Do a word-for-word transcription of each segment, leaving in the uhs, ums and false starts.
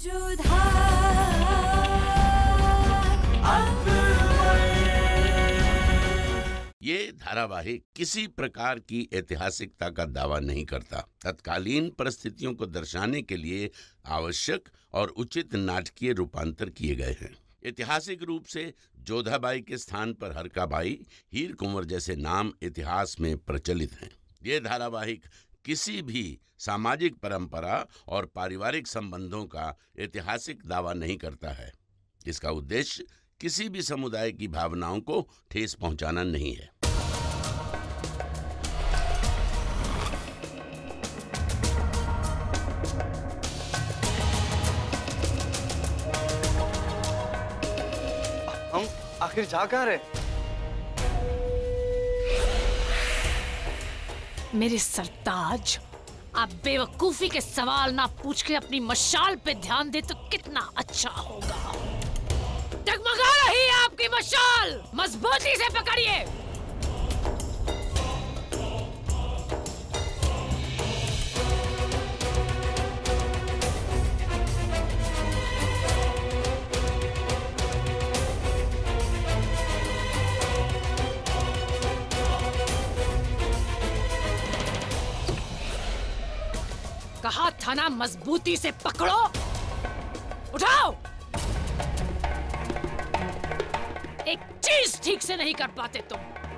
ये धारावाहिक किसी प्रकार की ऐतिहासिकता का दावा नहीं करता। तत्कालीन परिस्थितियों को दर्शाने के लिए आवश्यक और उचित नाटकीय रूपांतर किए गए हैं। ऐतिहासिक रूप से जोधाबाई के स्थान पर हरकाबाई, हीर कुंवर जैसे नाम इतिहास में प्रचलित हैं। ये धारावाहिक किसी भी सामाजिक परंपरा और पारिवारिक संबंधों का ऐतिहासिक दावा नहीं करता है। इसका उद्देश्य किसी भी समुदाय की भावनाओं को ठेस पहुंचाना नहीं है। हम आखिर जा कहाँ रहे? मेरे सरताज, आप बेवकूफी के सवाल ना पूछ के अपनी मशाल पे ध्यान दे तो कितना अच्छा होगा। डगमगा रही है आपकी मशाल, मजबूती से पकड़िए। कहा था ना मजबूती से पकड़ो। उठाओ। एक चीज ठीक से नहीं कर पाते तुम।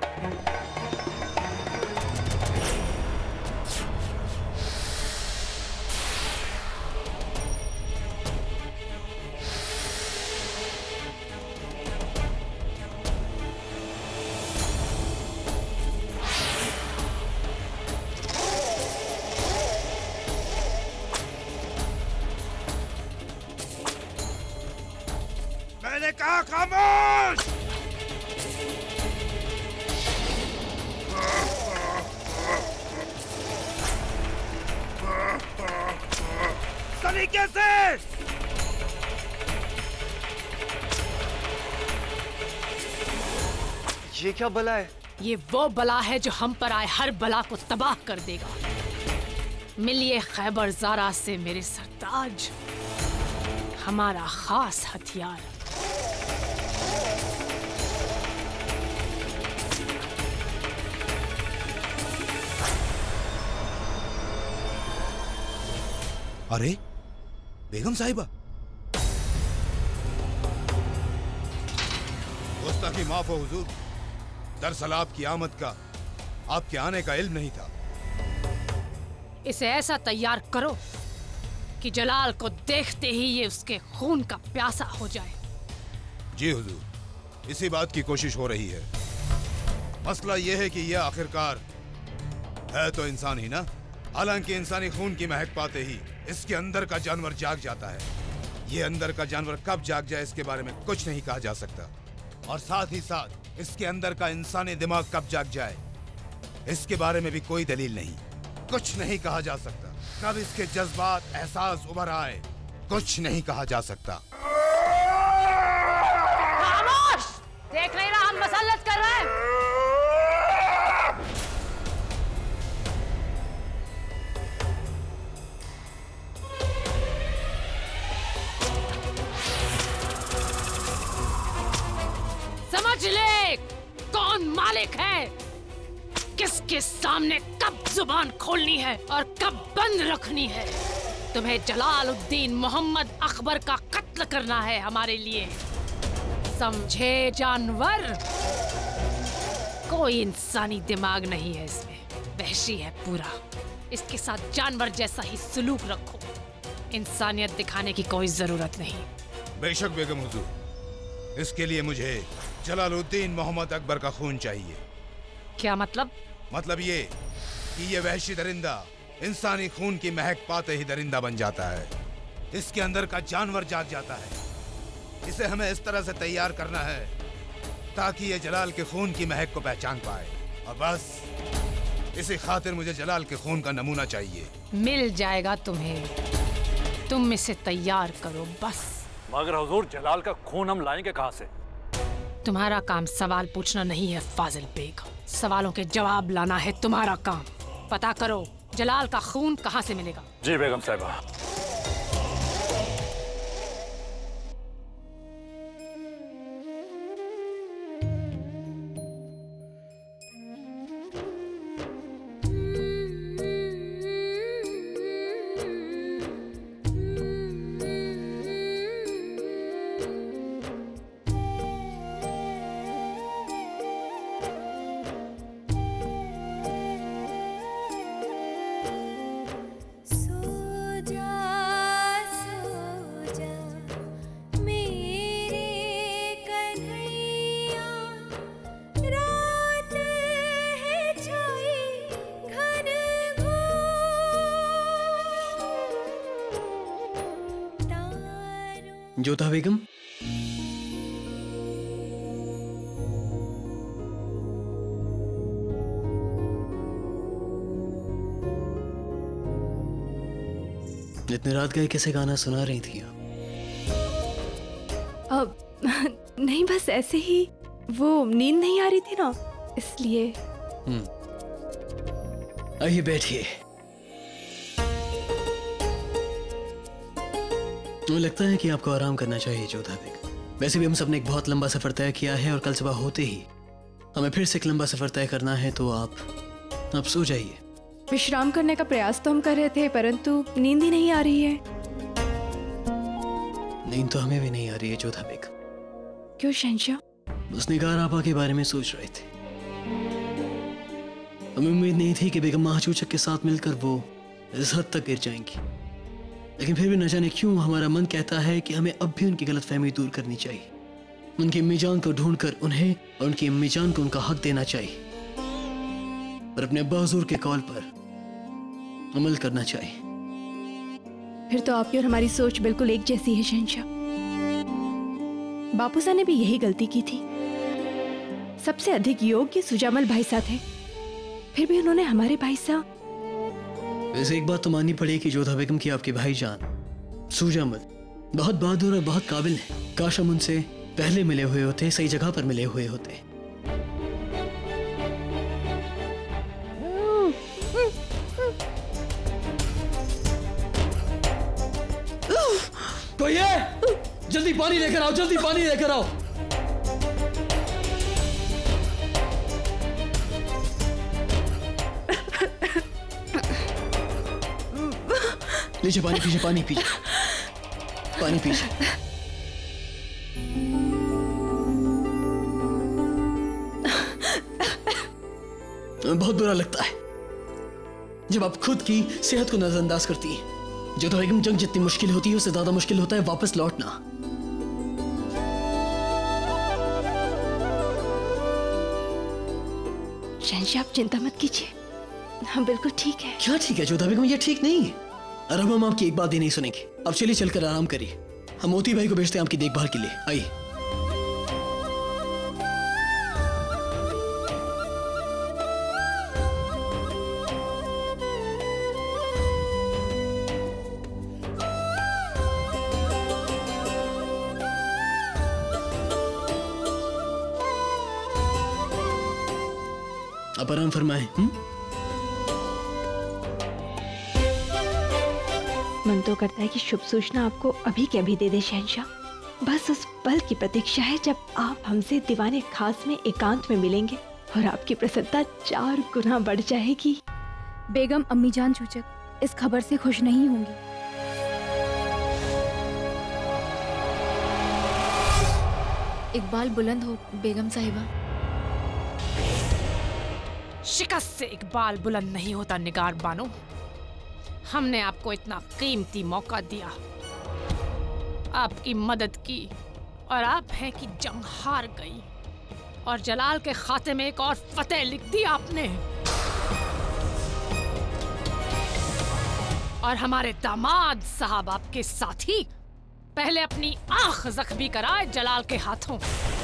मैंने कहा खामोश। तरीके से ये क्या बला है? ये वो बला है जो हम पर आए हर बला को तबाह कर देगा। मिलिए खैबर ज़ारा से मेरे सरताज, हमारा खास हथियार। अरे बेगम साहिबा, गुस्ताखी माफ हो हुजूर। दरअसल आपकी आमद का, आपके आने का इल्म नहीं था। इसे ऐसा तैयार करो कि जलाल को देखते ही ये उसके खून का प्यासा हो जाए। जी हुजूर, इसी बात की कोशिश हो रही है। मसला यह है कि यह आखिरकार है तो इंसान ही ना। हालांकि इंसानी खून की महक पाते ही इसके अंदर का जानवर जाग जाता है। ये अंदर का जानवर कब जाग जाए इसके बारे में कुछ नहीं कहा जा सकता, और साथ ही साथ इसके अंदर का इंसानी दिमाग कब जाग जाए इसके बारे में भी कोई दलील नहीं। कुछ नहीं कहा जा सकता। कब इसके जज्बात, एहसास उभर आए, कुछ नहीं कहा जा सकता। खामोश! देख नहीं रहा हम मसल्लत कर रहे हैं। समझ ले कौन मालिक है, किसके सामने कब जुबान खोलनी है और कब बंद रखनी है। तुम्हें जलालुद्दीन मोहम्मद अकबर का कत्ल करना है हमारे लिए, समझे जानवर? कोई इंसानी दिमाग नहीं है इसमें, वहशी है पूरा। इसके साथ जानवर जैसा ही सलूक रखो, इंसानियत दिखाने की कोई जरूरत नहीं। बेशक बेगम हुजूर, इसके लिए मुझे जलालुद्दीन मोहम्मद अकबर का खून चाहिए। क्या मतलब? मतलब ये कि ये वहशी दरिंदा इंसानी खून की महक पाते ही दरिंदा बन जाता है। इसके अंदर का जानवर जाग जाता है। इसे हमें इस तरह से तैयार करना है ताकि ये जलाल के खून की महक को पहचान पाए, और बस इसी खातिर मुझे जलाल के खून का नमूना चाहिए। मिल जाएगा तुम्हें, तुम इसे तैयार करो बस। मगर हुजूर, जलाल का खून हम लाएंगे कहाँ से? तुम्हारा काम सवाल पूछना नहीं है फाजिल बेग, सवालों के जवाब लाना है तुम्हारा काम। पता करो जलाल का खून कहाँ से मिलेगा। जी बेगम साहिबा। जोधा बेगम, इतनी रात गए कैसे गाना सुना रही थी आप? अब नहीं, बस ऐसे ही, वो नींद नहीं आ रही थी ना, इसलिए। हम्म, आइए बैठिए। मुझे लगता है कि आपको आराम करना चाहिए जोधा बेगम। वैसे भी हम सबने एक बहुत लंबा सफर तय किया है और कल सुबह होते ही हमें फिर से एक लंबा सफर तय करना है, तो आप आप सो जाइए। विश्राम करने का प्रयास तो हम कर रहे थे, परंतु नींद ही नहीं आ रही है। नींद तो हमें भी नहीं आ रही है जोधा बेगम। क्यों शहंशाह? बस निगार आपा के बारे में सोच रहे थे। हमें उम्मीद नहीं थी कि बेगम महाचूचक के साथ मिलकर वो इस हद तक गिर जाएंगी, लेकिन फिर भी न जाने क्यों हमारा मन कहता है कि हमें अब भी उनकी गलतफहमी दूर करनी चाहिए। उनकी अम्मी जान को ढूंढकर उन्हें और उनकी अम्मी जान को उनका हक देना चाहिए और अपने अब्बा हुजूर के कॉल पर अमल करना चाहिए। फिर तो आपकी और हमारी सोच बिल्कुल एक जैसी है शहंशाह। बापूसा ने भी यही गलती की थी। सबसे अधिक योग्य सुजामल भाई साहब थे, फिर भी उन्होंने हमारे भाई साहब। वैसे एक बात तो माननी पड़ेगी जोधा बेगम की आपके भाईजान सुजामल बहुत बहादुर और बहुत काबिल हैं। काश हम उनसे पहले मिले हुए होते, सही जगह पर मिले हुए होते। कोई है? जल्दी पानी लेकर आओ, जल्दी पानी लेकर आओ। लीजिए पानी पीजिए, पानी पीजिए, पानी पीजिए। बहुत बुरा लगता है जब आप खुद की सेहत को नजरअंदाज करती हैं। जोधा बेगम, जंग जितनी मुश्किल होती है उससे ज्यादा मुश्किल होता है वापस लौटना। शहंशाह, आप चिंता मत कीजिए, हम बिल्कुल ठीक है। क्या ठीक है जोधा बेगम? ये ठीक नहीं है। और अब हम आपकी एक बात भी नहीं सुनेंगे। अब चलिए चलकर आराम करिए। हम मोती भाई को भेजते हैं आपकी देखभाल के लिए। आइए। आप आराम फरमाएं। हम्म? मन तो करता है कि शुभ सूचना आपको अभी के अभी दे दे शहंशाह। बस उस पल की प्रतीक्षा है जब आप हमसे दीवाने खास में एकांत में मिलेंगे और आपकी प्रसन्नता चार गुना बढ़ जाएगी। बेगम अम्मीजान चूचक इस खबर से खुश नहीं होंगी। इकबाल बुलंद हो बेगम साहिबा। शिकस्त से इकबाल बुलंद नहीं होता निगार बानो। हमने आपको इतना कीमती मौका दिया, आपकी मदद की, और आप हैं कि जंग हार गई और जलाल के खाते में एक और फतेह लिख दी आपने। और हमारे दामाद साहब आपके साथी पहले अपनी आंख जख्मी कराए जलाल के हाथों,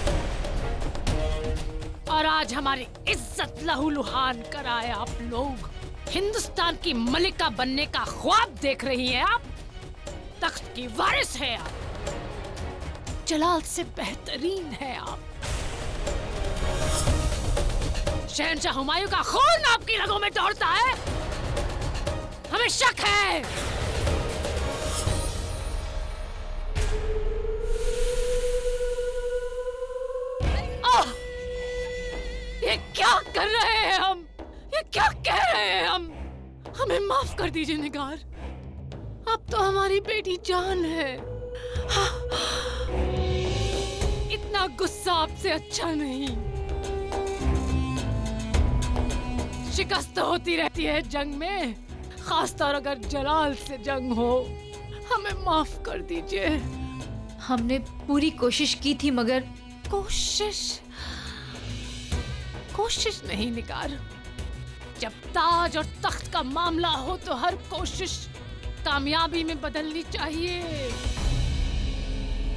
और आज हमारी इज्जत लहूलुहान कराए आप लोग। हिंदुस्तान की मलिका बनने का ख्वाब देख रही हैं आप। तख्त की वारिस है आप, जलाल से बेहतरीन है आप। शहंशाह हुमायूं का खून आपकी रगों में दौड़ता है, हमें शक है। आह! ये क्या कर रहे हैं हम? ये क्या कह रहे हैं हम? हमें माफ कर दीजिए निगार, अब तो हमारी बेटी जान है। इतना गुस्सा आपसे अच्छा नहीं। शिकस्त तो होती रहती है जंग में, खासतौर अगर जलाल से जंग हो। हमें माफ कर दीजिए। हमने पूरी कोशिश की थी, मगर कोशिश कोशिश नहीं निगार, जब ताज और तख्त का मामला हो तो हर कोशिश कामयाबी में बदलनी चाहिए।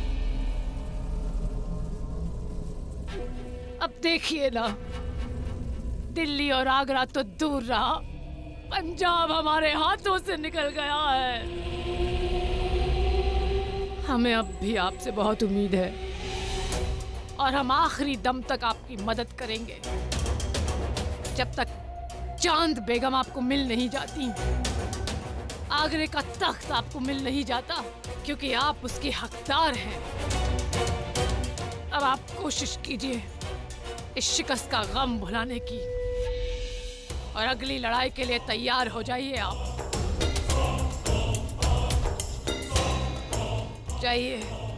देखिए ना, दिल्ली और आगरा तो दूर रहा, पंजाब हमारे हाथों से निकल गया है। हमें अब भी आपसे बहुत उम्मीद है और हम आखिरी दम तक आपकी मदद करेंगे, जब तक चांद बेगम आपको मिल नहीं जाती, आगरे का तख्त आपको मिल नहीं जाता, क्योंकि आप उसके हकदार हैं। अब आप कोशिश कीजिए इस शिकस्त का गम भुलाने की और अगली लड़ाई के लिए तैयार हो जाइए। आप जाइए।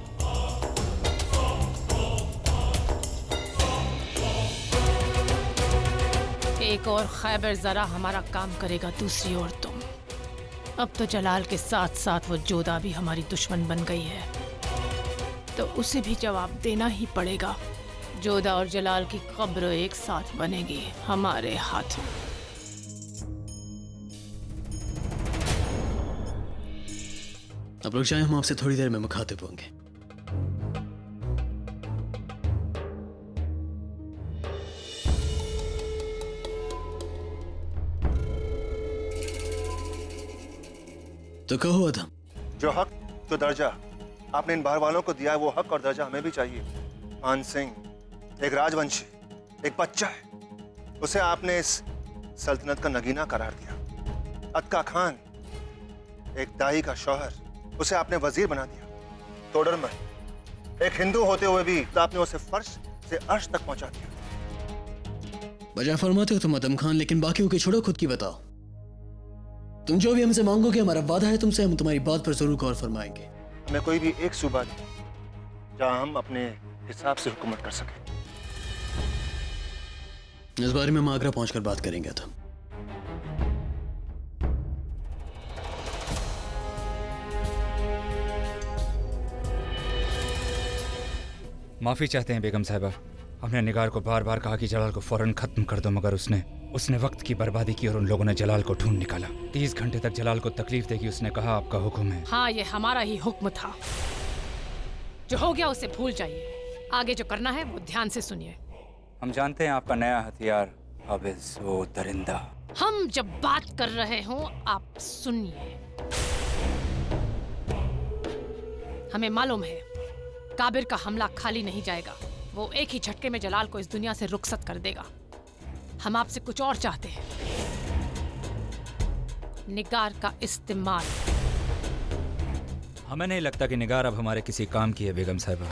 एक और खैबर जरा हमारा काम करेगा, दूसरी ओर तुम। अब तो जलाल के साथ साथ वो जोधा भी हमारी दुश्मन बन गई है, तो उसे भी जवाब देना ही पड़ेगा। जोधा और जलाल की कब्र एक साथ बनेगी हमारे हाथों। आप लोग जाएं, हम आपसे थोड़ी देर में मुखातिब होंगे। तो कहो अदम। जो हक, जो दर्जा आपने इन बाहर वालों को दिया है, वो हक और दर्जा हमें भी चाहिए। मान सिंह एक राजवंशी, एक बच्चा है, उसे आपने इस सल्तनत का नगीना करार दिया। अतका खान एक दाई का शौहर, उसे आपने वजीर बना दिया। तोडरमल एक हिंदू होते हुए भी तो आपने उसे फर्श से अर्श तक पहुंचा दिया। बजाय फरमाते हो तुम अदम खान, लेकिन बाकियों की छोड़ो, खुद की बताओ। तुम जो भी हमसे मांगोगे, हमारा वादा है तुमसे, हम तुम्हारी बात पर जरूर गौर फरमाएंगे। हमें कोई भी एक सूबा दे जहां हम अपने हिसाब से हुकूमत कर सकें। इस बारे में हम आगरा पहुंचकर बात करेंगे। था माफी चाहते हैं बेगम साहिबा। हमने निगार को बार बार कहा कि जलाल को फौरन खत्म कर दो, मगर उसने उसने वक्त की बर्बादी की और उन लोगों ने जलाल को ढूंढ निकाला। तीस घंटे तक जलाल को तकलीफ देगी। उसने कहा आपका हुक्म है। हाँ, ये हमारा ही हुक्म था। जो हो गया उसे भूल जाइए। आगे जो करना है वो ध्यान से सुनिए। हम जानते हैं आपका नया हथियार हबिस वो दरिंदा। हम जब बात कर रहे हों आप सुनिए। हमें मालूम है काबिर का हमला खाली नहीं जाएगा। वो एक ही झटके में जलाल को इस दुनिया से रुखसत कर देगा। हम आपसे कुछ और चाहते हैं, निगार का इस्तेमाल। हमें नहीं लगता कि निगार अब हमारे किसी काम की है बेगम साहिबा।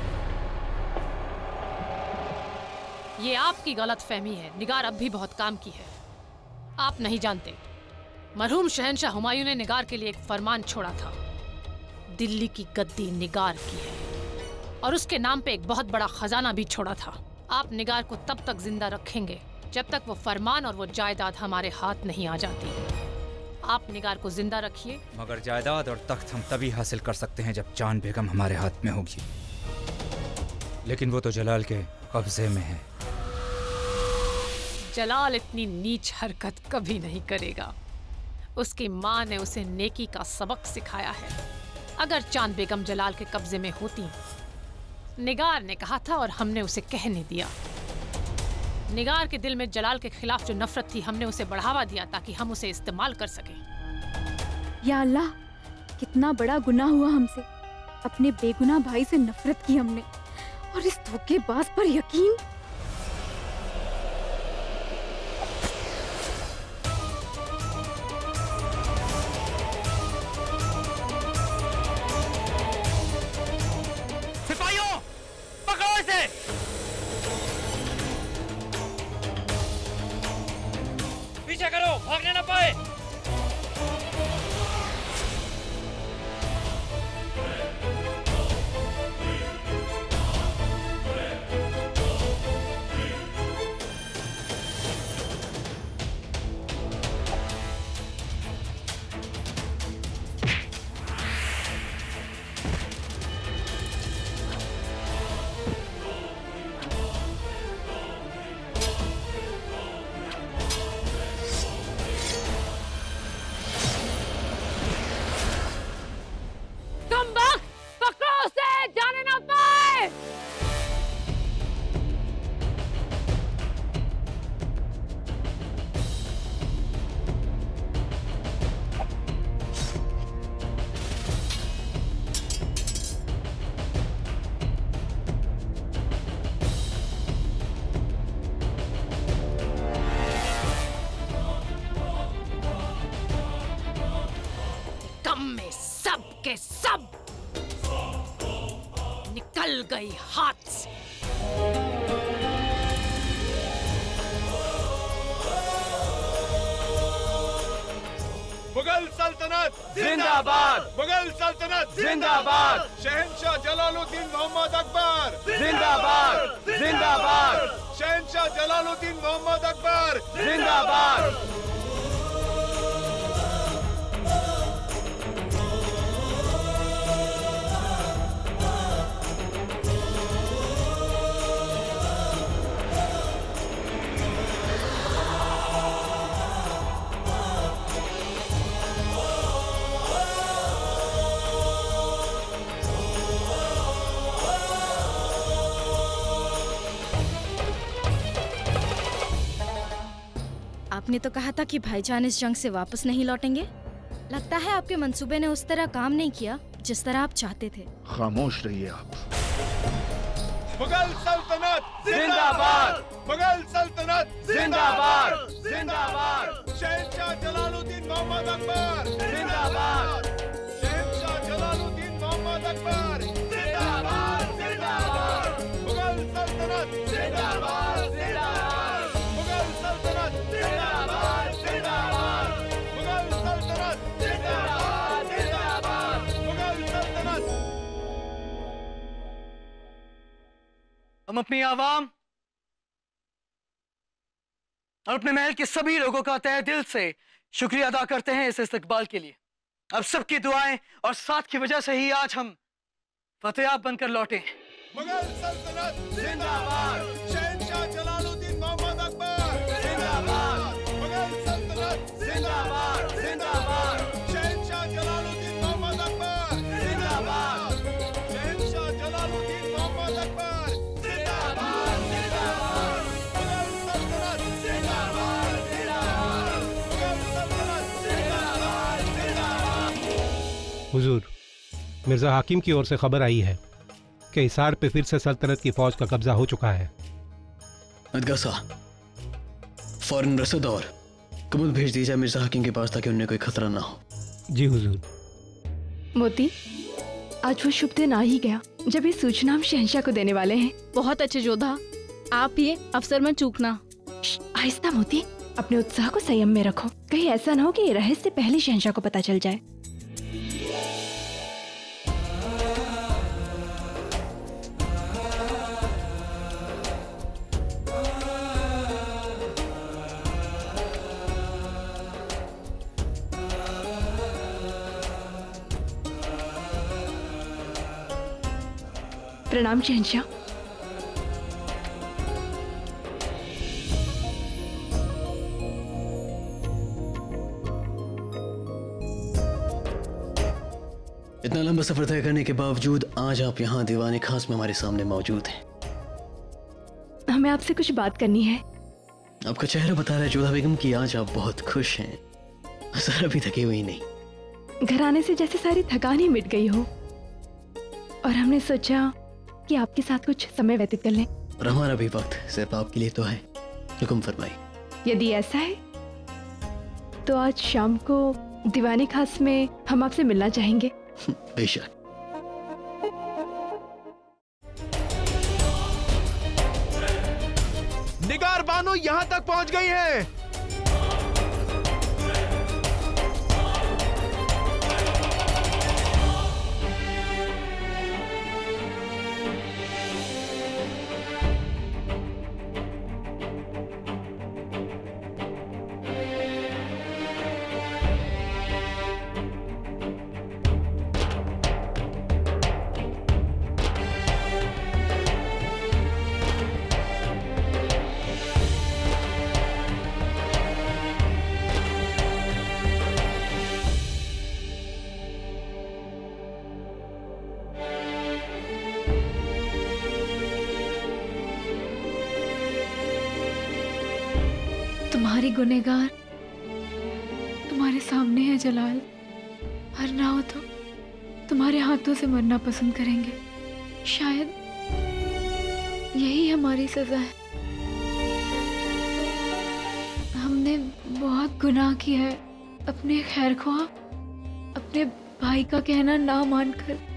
ये आपकी गलत फहमी है। निगार अब भी बहुत काम की है। आप नहीं जानते, मरहूम शहंशाह हुमायूं ने निगार के लिए एक फरमान छोड़ा था। दिल्ली की गद्दी निगार की है और उसके नाम पे एक बहुत बड़ा खजाना भी छोड़ा था। आप निगार को तब तक जिंदा रखेंगे जब तक वो फरमान और वो जायदाद हमारे हाथ नहीं आ जाती। आप निगार को जिंदा रखिए। मगर जायदाद और तख्त हम तभी हासिल कर सकते हैं जब चांद बेगम हमारे हाथ में होगी, लेकिन वो तो जलाल के कब्जे में है। जलाल इतनी नीच हरकत कभी नहीं करेगा। उसकी माँ ने उसे नेकी का सबक सिखाया है। अगर चांद बेगम जलाल के कब्जे में होती, निगार ने कहा था और हमने उसे कहने दिया। निगार के दिल में जलाल के खिलाफ जो नफरत थी, हमने उसे बढ़ावा दिया ताकि हम उसे इस्तेमाल कर सकें। या अल्लाह, कितना बड़ा गुनाह हुआ हमसे। अपने बेगुनाह भाई से नफरत की हमने, और इस धोखेबाज पर यकीन। सिपाहियों, पकड़ो इसे। पीछे करो, भागने ना पाए। के सब निकल गई हाथ से। मुगल सल्तनत जिंदाबाद, मुगल सल्तनत जिंदाबाद, शहंशाह जलालुद्दीन मोहम्मद अकबर जिंदाबाद, जिंदाबाद, शहंशाह जलालुद्दीन मोहम्मद अकबर जिंदाबाद। आपने तो कहा था कि भाईजान इस जंग से वापस नहीं लौटेंगे। लगता है आपके मंसूबे ने उस तरह काम नहीं किया जिस तरह आप चाहते थे। खामोश रहिए आप। मुगल सल्तनत जिंदाबाद, मुगल सल्तनत जिंदाबाद, जिंदाबाद, शहंशाह जलालुद्दीन मोहम्मद अकबर जिंदाबाद, शहंशाह जलालुद्दीन मोहम्मद अकबर जिंदाबाद, जिंदाबाद, मुगल सल्तनत जिंदाबाद, जिंदाबाद, मुगल सल्तनत जिंदाबाद, जिंदाबाद, मुगल सल्तनत जिंदाबाद, जिंदाबाद, मुगल सल्तनत। हम अपनी आवाम और अपने महल के सभी लोगों का तहे दिल से शुक्रिया अदा करते हैं इस इस्तकबाल के लिए। अब सबकी दुआएं और साथ की वजह से ही आज हम फतेहाब बनकर लौटे। मुगल सल्तनत जिंदाबाद, शहंशाह जलालुद्दीन मोहम्मद अकबर जिंदाबाद, मुगल सल्तनत जिंदाबाद, जिंदाबाद, शहंशाह जलालुद्दीन मोहम्मद अकबर जिंदाबाद, शहंशाह जलालुद्दीन मोहम्मद अकबर जिंदाबाद, जिंदाबाद, मुगल सल्तनत जिंदाबाद, जिंदाबाद, मुगल सल्तनत जिंदाबाद, जिंदाबाद। हुजूर, मिर्जा हाकिम की ओर से खबर आई है कि हिसार पे फिर से सल्तनत की फौज का कब्जा हो चुका है। अदगासा, फौरन रसद और कबूल भेज दीजिए मिर्जा हाकिम के पास ताकि उन्हें कोई खतरा ना हो। जी हुजूर। मोती, आज वो शुभ दिन आ ही गया जब ये सूचना हम शहंशाह को देने वाले हैं। बहुत अच्छे जोधा, आप ये अवसर में चूकना। आहिस्ता मोती, अपने उत्साह को संयम में रखो। कहीं ऐसा ना हो कि ये रहस्य पहले शहंशाह को पता चल जाए। प्रणाम शहंशाह। इतना लंबा सफर तय करने के बावजूद आज आप यहाँ दीवाने खास में हमारे सामने मौजूद हैं। हमें आपसे कुछ बात करनी है। आपका चेहरा बता रहा है जोधा बेगम कि आज आप बहुत खुश हैं। जरा भी थकी हुई नहीं। घर आने से जैसे सारी थकान ही मिट गई हो और हमने सोचा कि आपके साथ कुछ समय व्यतीत कर लें। और हमारा भी वक्त सिर्फ आपके लिए तो है। हुक्म फरमाइए। यदि ऐसा है तो आज शाम को दीवाने खास में हम आपसे मिलना चाहेंगे। बेशक। निगार बानो यहाँ तक पहुँच गई हैं। तुम्हारी गुनहगार तुम्हारे सामने है जलाल। हर ना हो तो तुम्हारे हाथों से मरना पसंद करेंगे। शायद यही हमारी सजा है। हमने बहुत गुनाह किया है। अपने खैरख्वाह, अपने भाई का कहना ना मानकर